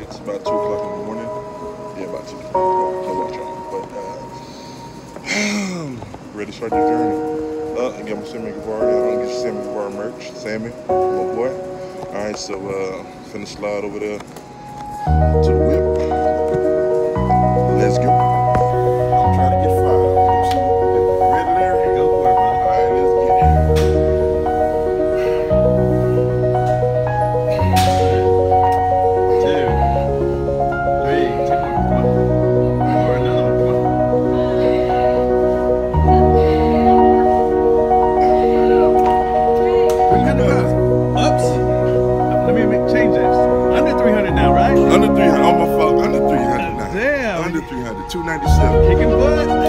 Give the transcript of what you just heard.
It's about 2 o'clock in the morning. Yeah, about 2 o'clock. Can't watch y'all. But ready to start the journey. I got my Sammy Guevara. I don't get Sammy Guevara merch. Sammy, my boy. Alright, so finna slide over there to the whip. Let's go. I'm trying to get fired. Ready, Larry? Go for it, bro. Alright, let's get it. Under 300, oh my fault, under 300 now. Damn. Under 300, 297. Kicking butt.